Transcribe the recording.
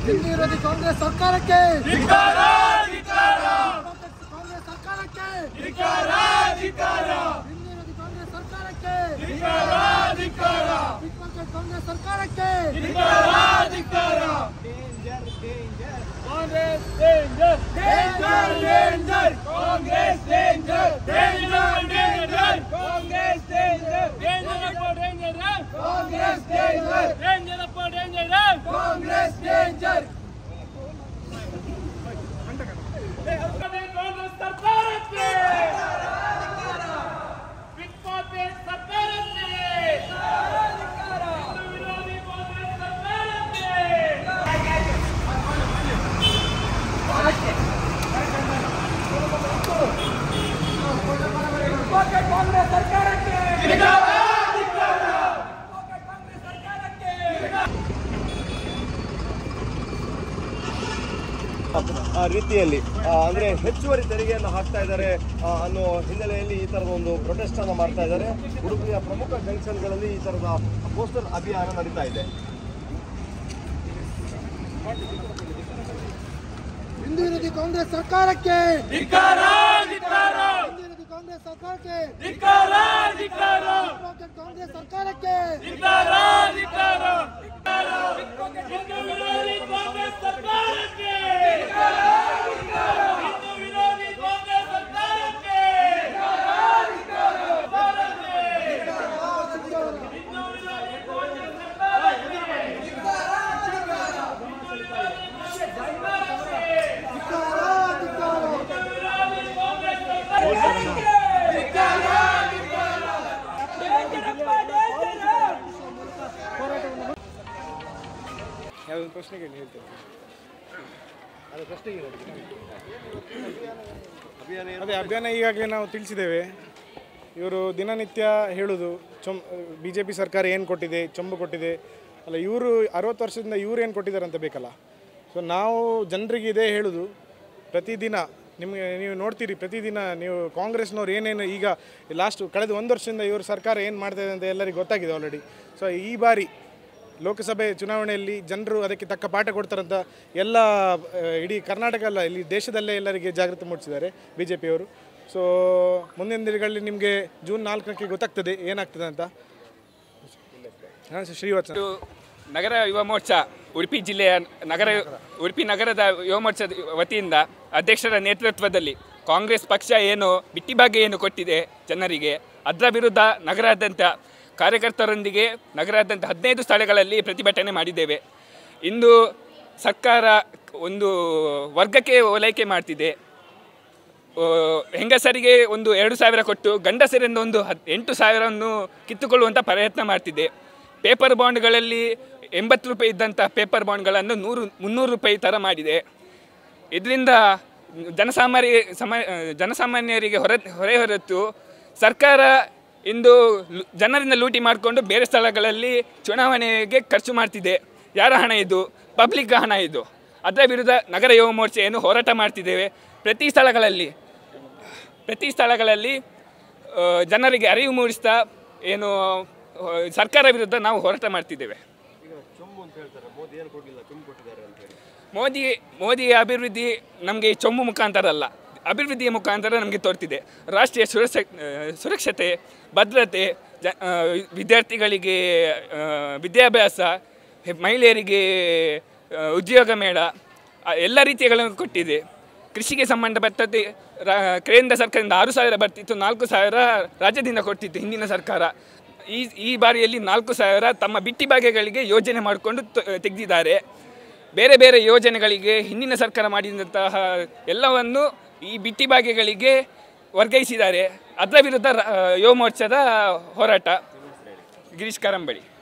ಹಿಂದೂ ವಿರೋಧಿ ಕಾಂಗ್ರೆಸ್ ಸರ್ಕಾರಕ್ಕೆ ಧಿಕ್ಕಾರ ಧಿಕ್ಕಾರ ಕಾಂಗ್ರೆಸ್ ಸರ್ಕಾರಕ್ಕೆ ಧಿಕ್ಕಾರ ಧಿಕ್ಕಾರ ಹಿಂದೂ ವಿರೋಧಿ ಕಾಂಗ್ರೆಸ್ ಸರ್ಕಾರಕ್ಕೆ ಧಿಕ್ಕಾರ ಧಿಕ್ಕಾರ ಕಾಂಗ್ರೆಸ್ ಸರ್ಕಾರಕ್ಕೆ ಧಿಕ್ಕಾರ ಧಿಕ್ಕಾರ Congress danger danger danger Congress danger danger danger Congress danger danger danger Congress danger danger danger Congress danger Congress ಸರ್ಕಾರಕ್ಕೆ ಬಿಟ್ಪಾತೆ ಸರ್ಕಾರಕ್ಕೆ ವಿರೋಧಿ ಕಾಂಗ್ರೆಸ್ ಸರ್ಕಾರಕ್ಕೆ ಕಾಂಗ್ರೆಸ್ ಸರ್ಕಾರಕ್ಕೆ ಆ ರೀತಿಯಲ್ಲಿ ಅಂದ್ರೆ ಹೆಚ್ಚುವರಿ ತೆರಿಗೆಯನ್ನು ಹಾಕ್ತಾ ಇದ್ದಾರೆ ಅನ್ನೋ ಹಿನ್ನೆಲೆಯಲ್ಲಿ ಈ ತರದ ಒಂದು ಪ್ರೊಟೆಸ್ಟ್ ಅನ್ನು ಮಾಡ್ತಾ ಇದ್ದಾರೆ. ಉಡುಪಿಯ ಪ್ರಮುಖ ಜಂಕ್ಷನ್ಗಳಲ್ಲಿ ಈ ತರದ ಪೋಸ್ಟರ್ ಅಭಿಯಾನ ನಡೀತಾ ಇದೆ. ಹಿಂದೂ ವಿರೋಧಿ ಕಾಂಗ್ರೆಸ್ ಸರ್ಕಾರಕ್ಕೆ ಧಿಕ್ಕಾರ ಧಿಕ್ಕಾರ ಹಿಂದೂ ವಿರೋಧಿ ಕಾಂಗ್ರೆಸ್ ಸರ್ಕಾರಕ್ಕೆ ಧಿಕ್ಕಾರ ಧಿಕ್ಕಾರ ಕಾಂಗ್ರೆಸ್ ಸರ್ಕಾರಕ್ಕೆ ಧಿಕ್ಕಾರ ಧಿಕ್ಕಾರ ಹಿಂದೂ ವಿರೋಧಿ ಕಾಂಗ್ರೆಸ್ ಸರ್ಕಾರಕ್ಕೆ ಹಿಂದೂ ವಿರೋಧಿ ಕಾಂಗ್ರೆಸ್ ಸರ್ಕಾರಕ್ಕೆ ಯಾವುದೊಂದು ಪ್ರಶ್ನೆಗೆ ಹೇಳ್ತೇನೆ. ಅದೇ ಅಭಿಯಾನ ಈಗಾಗಲೇ ನಾವು ತಿಳಿಸಿದ್ದೇವೆ. ಇವರು ದಿನನಿತ್ಯ ಹೇಳೋದು ಬಿ ಜೆ ಪಿ ಸರ್ಕಾರ ಏನು ಕೊಟ್ಟಿದೆ, ಚೊಂಬು ಕೊಟ್ಟಿದೆ ಅಲ್ಲ, ಇವರು 60 ವರ್ಷದಿಂದ ಇವ್ರು ಏನು ಕೊಟ್ಟಿದ್ದಾರೆ ಅಂತ ಬೇಕಲ್ಲ. ಸೊ ನಾವು ಜನರಿಗೆ ಇದೇ ಹೇಳೋದು, ಪ್ರತಿದಿನ ನಿಮಗೆ ನೀವು ನೋಡ್ತೀರಿ, ಪ್ರತಿದಿನ ನೀವು ಕಾಂಗ್ರೆಸ್ನವ್ರು ಏನೇನು ಈಗ ಕಳೆದ 1 ವರ್ಷದಿಂದ ಇವರು ಸರ್ಕಾರ ಏನು ಮಾಡ್ತಾಯಿದೆ ಅಂತ ಎಲ್ಲರಿಗೂ ಗೊತ್ತಾಗಿದೆ ಆಲ್ರೆಡಿ. ಸೊ ಈ ಬಾರಿ ಲೋಕಸಭೆ ಚುನಾವಣೆಯಲ್ಲಿ ಜನರು ಅದಕ್ಕೆ ತಕ್ಕ ಪಾಠ ಕೊಡ್ತಾರಂತ ಎಲ್ಲ ಇಡೀ ಕರ್ನಾಟಕ ಅಲ್ಲ, ಇಲ್ಲಿ ದೇಶದಲ್ಲೇ ಎಲ್ಲರಿಗೆ ಜಾಗೃತಿ ಮೂಡಿಸಿದ್ದಾರೆ ಬಿ ಜೆ ಪಿಯವರು. ಸೊ ಮುಂದಿನ ದಿನಗಳಲ್ಲಿ ನಿಮಗೆ ಜೂನ್ 4ಕ್ಕೆ ಗೊತ್ತಾಗ್ತದೆ ಏನಾಗ್ತದೆ ಅಂತ. ಶ್ರೀವತ್ಸ ನಗರ ಯುವ ಮೋರ್ಚಾ ಉಡುಪಿ ಜಿಲ್ಲೆಯ ಉಡುಪಿ ನಗರದ ಯುವ ಮೋರ್ಚಾದ ವತಿಯಿಂದ ಅಧ್ಯಕ್ಷರ ನೇತೃತ್ವದಲ್ಲಿ ಕಾಂಗ್ರೆಸ್ ಪಕ್ಷ ಏನು ಬಿಟ್ಟಿಭಾಗ್ಯ ಏನು ಕೊಟ್ಟಿದೆ ಜನರಿಗೆ, ಅದರ ವಿರುದ್ಧ ನಗರಾದ್ಯಂತ ಕಾರ್ಯಕರ್ತರೊಂದಿಗೆ ನಗರಾದ್ಯಂತ 15 ಸ್ಥಳಗಳಲ್ಲಿ ಪ್ರತಿಭಟನೆ ಮಾಡಿದ್ದೇವೆ. ಇಂದು ಸರ್ಕಾರ ಒಂದು ವರ್ಗಕ್ಕೆ ಓಲೈಕೆ ಮಾಡ್ತಿದೆ. ಹೆಂಗಸರಿಗೆ ಒಂದು 2,000 ಕೊಟ್ಟು ಗಂಡಸರಿಂದ ಒಂದು 8,000 ಕಿತ್ತುಕೊಳ್ಳುವಂಥ ಪ್ರಯತ್ನ ಮಾಡ್ತಿದೆ. ಪೇಪರ್ ಬಾಂಡ್ಗಳಲ್ಲಿ 80 ರೂಪಾಯಿ ಇದ್ದಂಥ ಪೇಪರ್ ಬಾಂಡ್ಗಳನ್ನು 300 ರೂಪಾಯಿ ಥರ ಮಾಡಿದೆ. ಇದರಿಂದ ಜನಸಾಮಾನ್ಯರಿಗೆ ಹೊರೆಹೊರತು ಸರ್ಕಾರ ಇಂದು ಜನರಿಂದ ಲೂಟಿ ಮಾಡಿಕೊಂಡು ಬೇರೆ ಸ್ಥಳಗಳಲ್ಲಿ ಚುನಾವಣೆಗೆ ಖರ್ಚು ಮಾಡ್ತಿದೆ. ಯಾರ ಹಣ ಇದು? ಪಬ್ಲಿಕ್ ಹಣ ಇದು. ಅದರ ವಿರುದ್ಧ ನಗರ ಯುವ ಮೋರ್ಚೆಯನ್ನು ಹೋರಾಟ ಮಾಡ್ತಿದ್ದೇವೆ. ಪ್ರತಿ ಸ್ಥಳಗಳಲ್ಲಿ ಜನರಿಗೆ ಅರಿವು ಮೂಡಿಸ್ತಾ ಏನು ಸರ್ಕಾರ ವಿರುದ್ಧ ನಾವು ಹೋರಾಟ ಮಾಡ್ತಿದ್ದೇವೆ. ಮೋದಿ ಅಭಿವೃದ್ಧಿ ನಮಗೆ ಈ ಚೊಂಬು ಮುಖಾಂತರ ಅಲ್ಲ, ಅಭಿವೃದ್ಧಿಯ ಮುಖಾಂತರ ನಮಗೆ ತೋರ್ತಿದೆ. ರಾಷ್ಟ್ರೀಯ ಸುರಕ್ಷತೆ, ಭದ್ರತೆ, ವಿದ್ಯಾರ್ಥಿಗಳಿಗೆ ವಿದ್ಯಾಭ್ಯಾಸ, ಮಹಿಳೆಯರಿಗೆ ಉದ್ಯೋಗ ಮೇಳ, ಎಲ್ಲ ರೀತಿಗಳನ್ನು ಕೊಟ್ಟಿದೆ. ಕೃಷಿಗೆ ಸಂಬಂಧಪಟ್ಟಂತೆ ಕೇಂದ್ರ ಸರ್ಕಾರದಿಂದ 6,000 ಬರ್ತಿತ್ತು, 4,000 ರಾಜ್ಯದಿಂದ ಕೊಡ್ತಿತ್ತು ಹಿಂದಿನ ಸರ್ಕಾರ. ಈ ಬಾರಿಯಲ್ಲಿ 4,000 ತಮ್ಮ ಬಿಟ್ಟಿ ಭಾಗ್ಯಗಳಿಗೆ ಯೋಜನೆ ಮಾಡಿಕೊಂಡು ತೆಗೆದಿದ್ದಾರೆ. ಬೇರೆ ಬೇರೆ ಯೋಜನೆಗಳಿಗೆ ಹಿಂದಿನ ಸರ್ಕಾರ ಮಾಡಿದಂತಹ ಎಲ್ಲವನ್ನು ಈ ಬಿಟ್ಟಿ ಭಾಗ್ಯಗಳಿಗೆ ವರ್ಗಾಯಿಸಿದ್ದಾರೆ. ಅದರ ವಿರುದ್ಧ ಯುವ ಮೋರ್ಚಾದ ಹೋರಾಟ. ಗಿರೀಶ್ ಕಾರಂಬಳಿ.